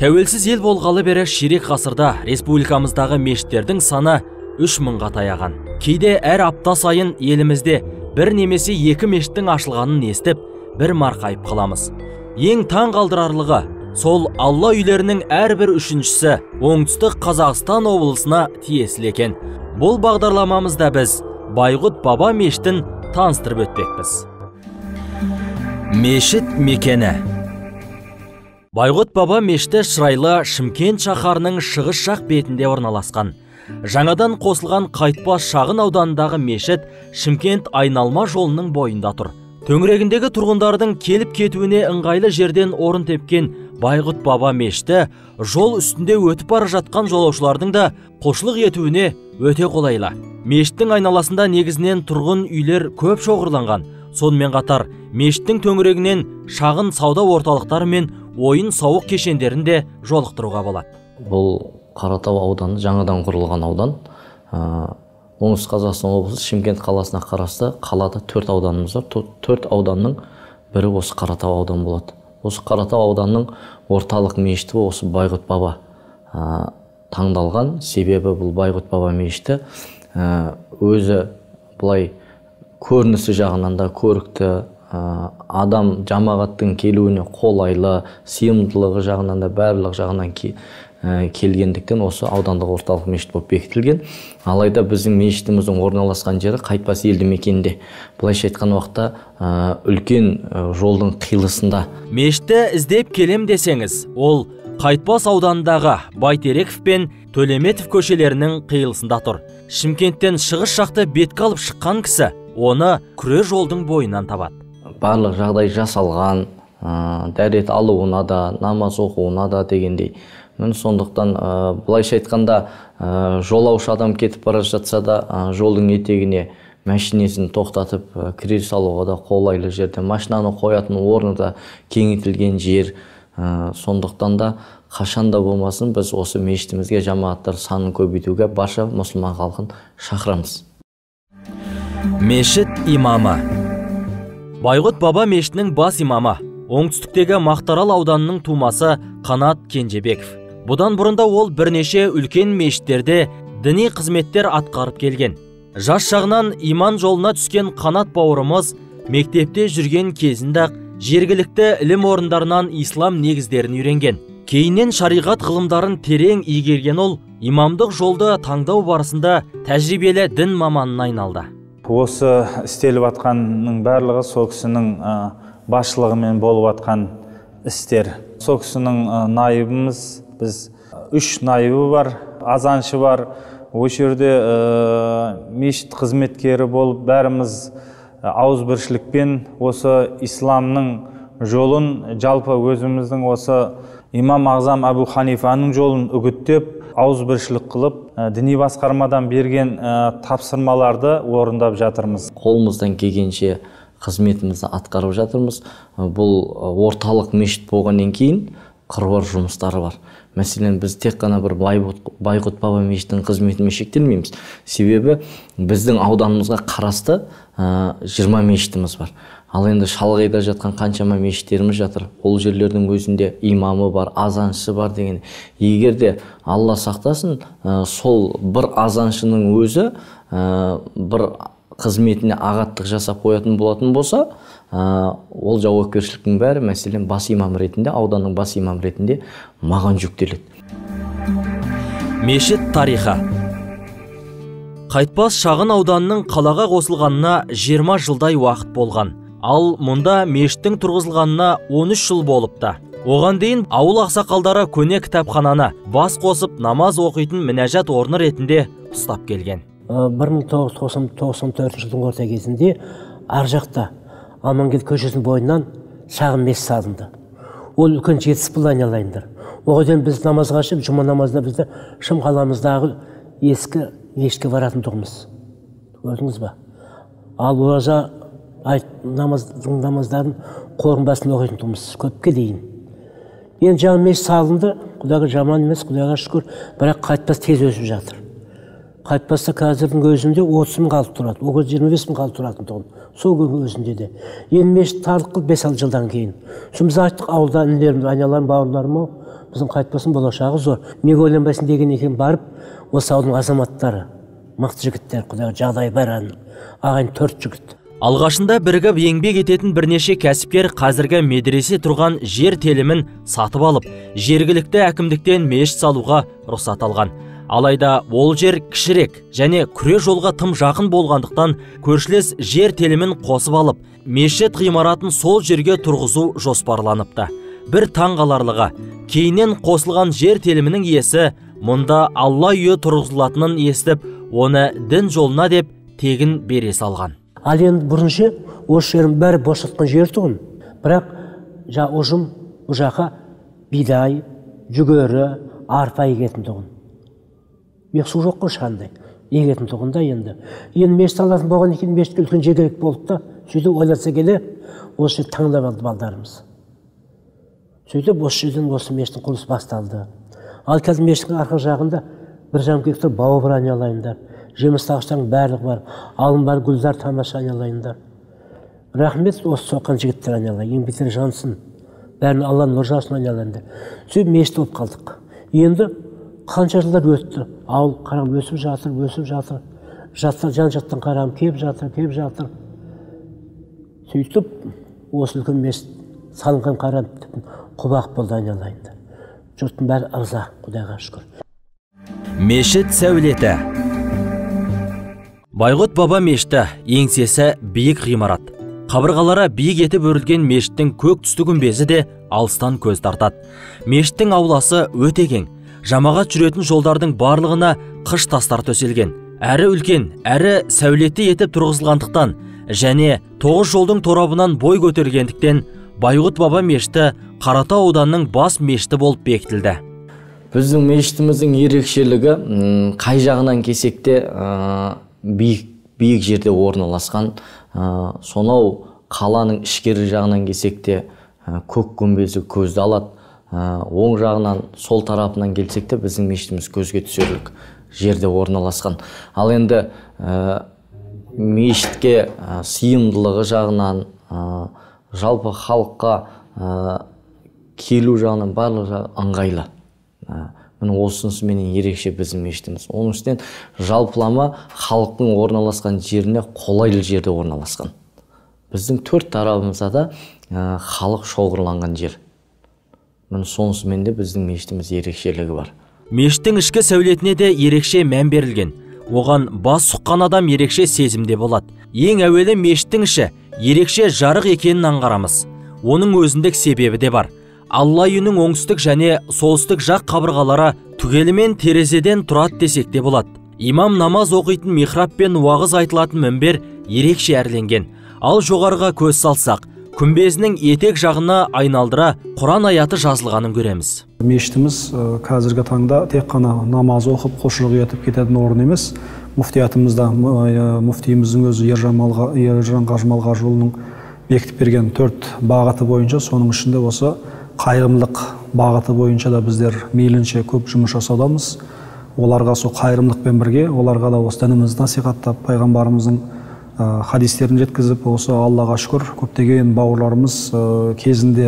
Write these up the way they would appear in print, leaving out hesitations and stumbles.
Тәуелсіз ел болғалы бері ширек ғасырда республикамыздағы мешіттердің саны 3000-ға таяған. Кейде әр апта сайын елімізде бір немесе екі мешіттің ашылғанын естіп, бір марқайып қаламыз. Ең таң қалдырарлығы, сол Алла үйлерінің әрбір үшіншісі оңтүстік Қазақстан облысына тиесілі екен. Бұл бағдарламамызда біз Байғұт Баба мешітін таныстырып өтпекпіз. Мешіт мекені. Байғұт Баба мешіті шырайлы Шымкент шаһарының шығыс жақ бетінде орналасқан. Жаңадан қосылған Қайтпас шағын ауданындағы мешіт Шымкент айналма жолының бойында тұр. Төңірегіндегі тұрғындардың келіп кетуіне ыңғайлы жерден орын тепкен Байғұт Баба мешіті жол үстінде өтіп бара жатқан жолаушылардың да құлшылық етуіне өте қолайлы. Мешіттің айналасында негізінен тұрғын үйлер көп шоғырланған. Сонымен қатар мешіттің төңірегінен шағын сауда орталықтары мен ойын сауық кешендерінде жолықтыруға болады. Бұл Қаратау ауданы жаңадан құрылған аудан. Оңтүстік Қазақстан облысы Шымкент қаласына қарасты қалада 4 ауданымыз бар. 4 ауданның бірі осы Қаратау аудан болады. Осы Қаратау ауданның орталық мешіті осы Байғұт Баба таңдалған. Себебі бұл Байғұт Баба мешіті өзі бұлай көрінісі жағынан да көрікті, адам жамағаттың келуіне қолайлы, сыйымдылығы жағынан да барлық жағынан келгендіктен осы аудандық орталық мешіт болып бекітілген. Алайда біздің мешітіміздің орналасқан жері Қайтпас елді мекенінде. Былайша айтқан уақытта үлкен жолдың қиылысында. Мешітті іздеп келем десеңіз, ол Қайтпас ауданындағы Байтереков пен Төлеметов көшелерінің қиылысында тұр. Шымкенттен шығыс жақты бетке алып шыққан кісі оны күре жолдың бойынан табады. Барлық жағдай жасалған, дәрет алуына да, намаз оқуына да дегендей. Сондықтан былайша айтқанда жолаушы адам кетіп бара жатса да жолдың етегіне машинесін тоқтатып кіре салуға да қолайлы жерде, машинаны қоятын орны да кеңейтілген жер. Сондықтан да қашанда болмасын біз осы мешітімізге жамағаттар санын көбейтуге барша мұсылман халқын шақырамыз. Мешіт имамы. Байғұт Баба мешітінің бас имамы оңтүстіктегі Мақтарал ауданының тумасы Қанат Кенжебеков. Бұдан бұрында ол бірнеше үлкен мешіттерде діни қызметтер атқарып келген. Жас жағынан иман жолына түскен Қанат бауырымыз мектепте жүрген кезінде жергілікті ілім орындарынан ислам негіздерін үйренген. Кейіннен шариғат ғылымдарын терең игерген ол имамдық жолды таңдау барысында тәжірибелі дін маманына айналды. Осы істеліп атқанның барлығы сол кісінің басшылығымен болып атқан істер. Сол кісінің найыбымыз, біз 3 найыбы бар, азаншы бар. Осы жерде мешіт қызметкері болып бәріміз ауызбіршілікпен осы исламның жолын, жалпы өзіміздің осы имам Ағзам Абу Ханифаның жолын үгіттеп, ауызбіршілік қылып, діни басқармадан берген тапсырмаларды орындап жатырмыз. Қолымыздан келгенше қызметімізді атқарып жатырмыз. Бұл орталық мешіт болғаннан кейін қыруар жұмыстары бар. Мәселен, біз тек қана бір Байғұт Баба мешітінің қызметімен шектелмейміз. Себебі біздің ауданымызға қарасты 20 мешітіміз бар. Ал енді шалғайда жатқан қаншама мешіттеріміз жатыр. Ол жерлердің өзінде имамы бар, азаншысы бар деген. Егер де Алла сақтасын, сол бір азаншының өзі бір қызметіне ағаттық жасап қоятын болатын болса, ол жауапкершіліктің бәрі, мәселен, бас имам ретінде, ауданның бас имам ретінде маған жүктеледі. Мешіт тарихы. Қайтпас шағын ауданның қалаға қосылғанына 20 жылдай уақыт болған. Ал мұнда мешіттің тұрғызылғанына 13 жыл болыпты. Оған дейін ауыл ақсақалдары көне кітапхананы бас қосып намаз оқитын мінәжат орны ретінде ұстап келген. 1994 жылдың орта кезінде ар жақта Амангелді көшесінің бойынан шағын мешіт салынды. Ол үлкен жетіс бұл айналайындар. Оған біз намазға шығып, жұма намазында бізді Шым қаламыздағы ескі мешітке баратын тұғымыз. Көрдіңіз ба? Ал ораза намаздарын қорынбасын оқитын тұғымыз көпке дейін. Енді жаңа мешіт салынды, Құдайға жаман емес, Құдайға шүкір, бірақ Қайтпас тез өсіп жатыр. Қайтпаста қазірдің өзінде 30 мың қалып тұрады, оғы 25 мың қалып тұратын тұғын. Сол күнгі өзінде де. Енді мешіт тарлық қыл 5-6 жылдан кейін. Біз айттық ауылда інілерімді, айналарым, бауырларым, біздің қайтпасын болашағы зор. Неге ойланбайсың деген екен, барып осы ауылдың азаматтары, мықты жігіттер, құдайға жағдай бар, ағайын 4 жігіт. Алғашында бірігіп еңбек ететін бірнеше кәсіпкер қазіргі медресе тұрған жер телімін сатып алып, жергілікті әкімдіктен мешіт салуға рұқсат алған. Алайда ол жер кішірек және күре жолға тым жақын болғандықтан көршілес жер телімін қосып алып, мешіт ғимаратын сол жерге тұрғызу жоспарланыпты. Бір таңғаларлығы, кейіннен қосылған жер телімінің иесі мұнда Алла үйі тұрғызылатынын естіп, оны дін жолына деп тегін бере салған. Ал енді бұрынше осы жердің бәрі бос жатқан жер тұғын. Бірақ ұжым бұл жаққа бидай, жүгері, арпа егетін тұғын. Мексу жоқ қой шандай. Егетін тұғын да енді. Енді мешіт алатын болған екен, мешітке үлкен жер керек болды да, сөйтіп ойласа келе, осы жер таңдап алды балдарымыз. Сөйтіп осы жерден осы мешіттің құрылысы басталды. Ал қазір мешіттің арқа жағында 1,5 гектар бау бар, айналайындар. Жеміс ағаштардың барлығы бар, алым бар, гүлзар тамаша, айналайындар. Рахмет осы соққан жігіттер, айналайын, еңбектері жансын. Бәрін Алла нұр жаусын, айналайындар. Сөйтіп мешіт болып қалдық. Енді қанша жылдар өтті, ауыл қарам өсіп жатыр. Жастар жан-жақтан қарам кеп жатыр. Сөйтіп осы үлкен мешіт салынған қарам құбақ болды, айналайындар. Жұрттың бәрі ырза, Құдайға шүкір. Мешіт сәулеті. Байғұт баба мешіті еңсесі биік ғимарат. Қабырғалары биік етіп өрілген мешіттің көк түсті күмбезі де алыстан көз тартады. Мешіттің ауласы өте кең. Жамағат жүретін жолдардың барлығына қыш тастар төселген. Әрі үлкен, әрі сәулетті етіп тұрғызылғандықтан және 9 жолдың торабынан бой көтергендіктен Байғұт баба мешіті Қаратау ауданының бас мешіті болып бекітілді. Біздің мешітіміздің ерекшелігі қай жағынан кесекте биік жерде орналасқан. Сонау қаланың ішкері жағынан кесекте көк күмбезі көзді алады. Оң жағынан, сол тарапынан келсекте біздің мешітіміз көзге түсерлік жерде орналасқан. Ал енді мешітке сыйымдылығы жағынан, жалпы халыққа келу жағынан барлық жағы ыңғайлы. Міне осынысымен ерекше біздің мешітіміз. Оның үстінен жалпылама халықтың орналасқан жеріне қолайлы жерде орналасқан. Біздің 4 тарабымызда да халық шоғырланған жер. Міне сонысымен де біздің мешітіміз ерекшелігі бар. Мешіттің ішкі сәулетіне де ерекше мән берілген. Оған бас сұққан адам ерекше сезімде болады. Ең әуелі мешіттің іші ерекше жарық екенін аңғарамыз. Оның өзіндік себебі де бар. Алла үйінің оңтүстік және солтүстік жақ қабырғалары түгелімен терезеден тұрады десек те болады. Имам намаз оқитын михраб пен уағыз айтылатын мінбер ерекше әрленген. Ал жоғарыға көз салсақ, күмбезінің етек жағына айналдыра Құран аяты жазылғанын көреміз. Мешітіміз қазіргі таңда тек қана намаз оқып құлшылық етіп кететін орын емес. Муфтиятымызда муфтиіміздің өзі Ержан Қажымалғажыұлының бекітіп берген 4 бағыты бойынша, соның ішінде осы қайырымдылық бағыты бойынша да біздер мейлінше көп жұмыс жасаудамыз. Оларға сол қайырымдылықпен бірге, оларға да осы дінімізді насихаттап, пайғамбарымыздың хадистерін жеткізіп, осы Аллаға шүкір, көптеген бауырларымыз кезінде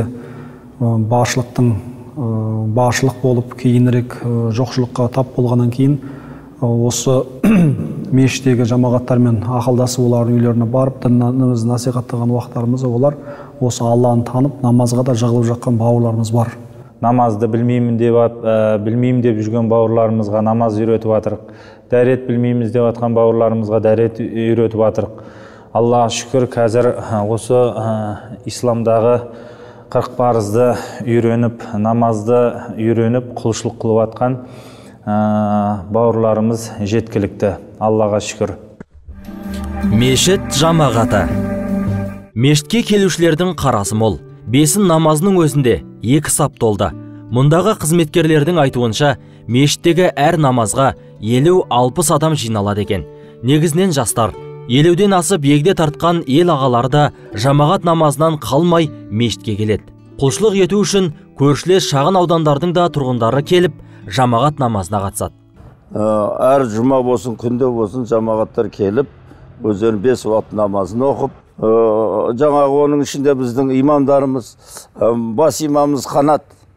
баршылық болып, кейінірек жоқшылыққа тап болғаннан кейін осы мешіттегі жамағаттармен ақылдасып, олардың үйлеріне барып, дінімізді насихаттаған уақыттарымызда олар осы Алланы танып, намазға да жығылып жатқан бауырларымыз бар. Намазды білмеймін деп жүрген бауырларымызға намаз үйретіп жатырық. Дәрет білмейміз деп жатқан бауырларымызға дәрет үйретіп жатырық. Аллаға шүкір, қазір осы исламдағы 40 парызды үйреніп, намазды үйреніп, құлшылық қылып жатқан бауырларымыз жеткілікті. Аллаға шүкір. Мешіт жамағаты. Мешітке келушілердің қарасы мол. Бесін намазының өзінде 2 сап толды. Мұндағы қызметкерлердің айтуынша, мешіттегі әр намазға 50-60 адам жиналады екен. Негізінен жастар, 50-ден асып егде тартқан ел ағалары да жамағат намазынан қалмай мешітке келеді. Құлшылық ету үшін көршілес шағын аудандардың да тұрғындары келіп, жамағат намазына қатысады. Әр жұма болсын, күнде болсын жамағаттар келіп, өздерінің 5 уақыт намазын оқып, жаңағы оның ішінде біздің имамдарымыз, бас имамымыз Қанат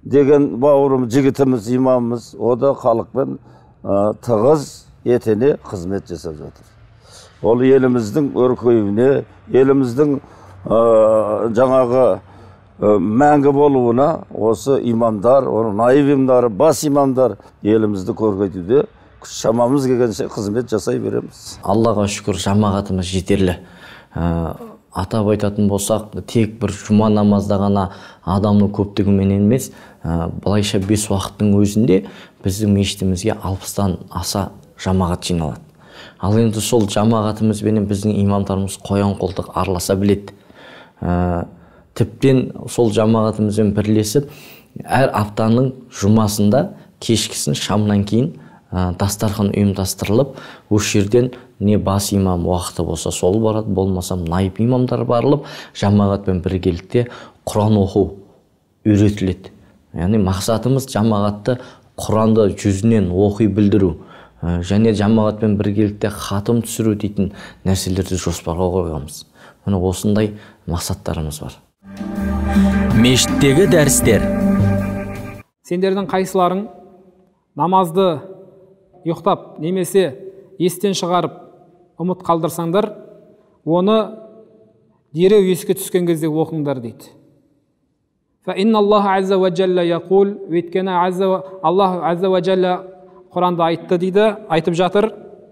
деген бауырым жігітіміз, имамымыз, о да халықпен тығыз етене қызмет жасап жатыр. Ол еліміздің өркеюіне, еліміздің жаңағы мәңгі болуына осы имамдар, оның наиб имамдары, бас имамдар елімізді көркейтуде күш шамамыз келгенше қызмет жасай береміз. Аллаға шүкір, жамағатымыз жетерлі. Атап айтатын болсақ, тек бір жұма намазда ғана адамның көптігімен емес, былайша 5 уақыттың өзінде біздің мешітімізге 60-тан аса жамағат жиналады. Ал енді сол жамағатымызбен біздің имамдарымыз қоян-қолтық араласа біледі. Тіптен сол жамағатымызбен бірлесіп, әр аптаның жұмасында кешкісін шамнан кейін дастархан ұйымдастырылып, осы жерден не бас имам уақыты болса сол барады, болмасам наиб имамдар барылып, жамағатпен біргелікте Құран оқу үйретіледі. Яғни мақсатымыз жамағатты Құранды жүзінен оқи білдіру, және жамағатпен біргелікте хатым түсіру дейтін нәрселерді жоспарға қойғанбыз. Міне осындай мақсаттарымыз бар. Мешіттегі дәрістер. Сендердің қайсыларың намазды ұйықтап немесе естен шығарып ұмыт қалдырсаңдар, оны дереу еске түскен кезде оқыңдар дейді. Өйткені Аллах азза ва джалла Құранда айтты дейді, айтып жатыр,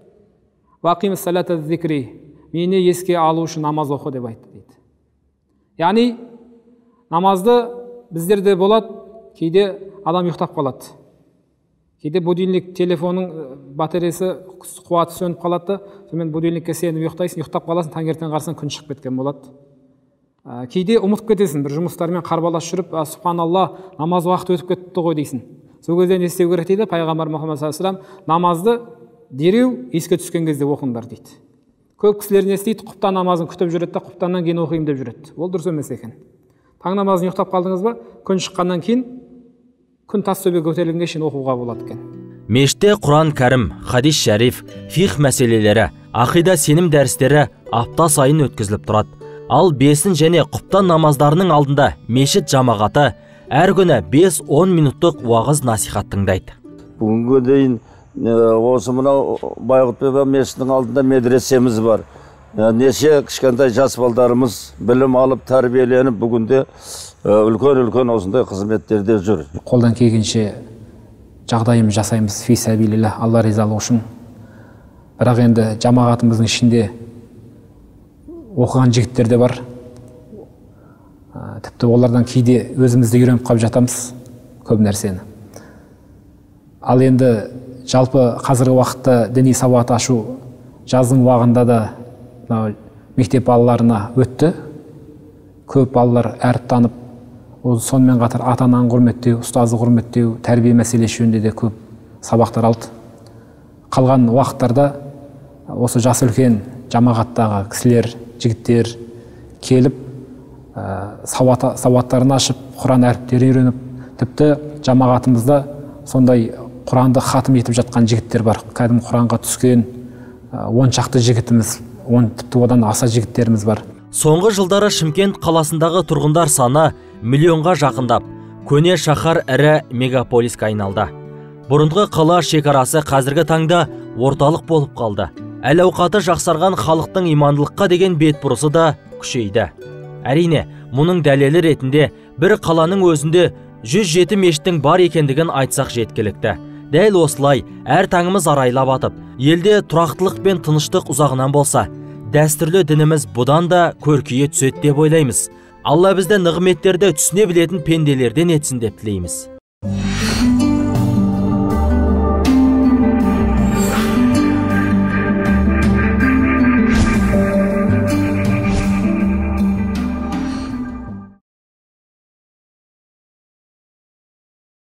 мені еске алу үшін намаз оқы деп айтты дейді. Яғни намазды біздерде болады, кейде адам ұйықтап қалады. Кейде будильник, телефонның батареясы қуаты сөніп қалады, сонымен будильникке сеніп ұйықтайсың, ұйықтап қаласың, таңертең қарасаң күн шығып кеткен болады. Кейде ұмытып кетесің, бір жұмыстармен қарбалас жүріп, субханалла, намаз уақыты өтіп кетті ғой дейсің. Сол кезде не істеу керек дейді? Пайғамбар Мұхаммад саллаллаху алейхи ва саллям намазды дереу еске түскен кезде оқыңдар дейді. Көп кісілер не істейді? Құптан намазын күтіп жүреді, құптаннан кейін оқимын деп жүреді. Ол дұрыс емес екен. Таң намазын ұйықтап қалдыңыз ба? Күн шыққаннан кейін күн тас төбе көтерілгенге шейін оқуға болады екен. Мешітте Құран кәрім, хадис шәриф, фиқ мәселелері, ақида сенім дәрістері апта сайын өткізіліп тұрады. Ал 5 және құптан намаздарының алдында мешіт жамағаты әр күні 5-10 минуттық уағыз насихат тыңдайды. Бүгінге дейін осы мынау Байғұт баба мешітінің алдында медресеміз бар. Неше кішкентай жас балдарымыз білім алып, тәрбиеленіп, бүгінде үлкен осындай қызметтерде жүр. Қолдан келгенше жағдайымыз жасаймыз, фи сабилилlah, Алла ризалығы үшін. Бірақ енді жамағатымыздың ішінде оқыған жігіттер де бар. Тіпті олардан кейде өзімізді үйреніп қалып жатамыз көп нәрсені. Ал енді жалпы қазіргі уақытта діни сауат ашу жаздың уағында да мектеп балаларына өтті. Көп балалар әріп танып, сонымен қатар ата-ананы құрметтеу, ұстазды құрметтеу, тәрбие мәселесі жөнінде де көп сабақтар алды. Қалған уақыттарда осы жас үлкен жамағаттағы кісілер, жігіттер келіп, сауаттарын ашып, Құран әріптерін үйреніп, тіпті жамағатымызда сондай Құранды хатым етіп жатқан жігіттер бар. Кәдімгі Құранға түскен 10 шақты жігітіміз, тіпті одан аса жігіттеріміз бар. Соңғы жылдары Шымкент қаласындағы тұрғындар саны миллионға жақындап, көне шаһар ірі мегаполиске айналды. Бұрынғы қала шекарасы қазіргі таңда орталық болып қалды. Әл-ауқаты жақсарған халықтың имандылыққа деген бетбұрысы да күшейді. Әрине, мұның дәлелі ретінде бір қаланың өзінде 107 мешіттің бар екендігін айтсақ жеткілікті. Дәл осылай әр таңымыз арайлап атып, елде тұрақтылық пен тыныштық ұзағынан болса, дәстүрлі дініміз бұдан да көркейе түседі деп ойлаймыз. Алла бізді нығметтерді түсіне білетін пенделерден етсін деп тілейміз.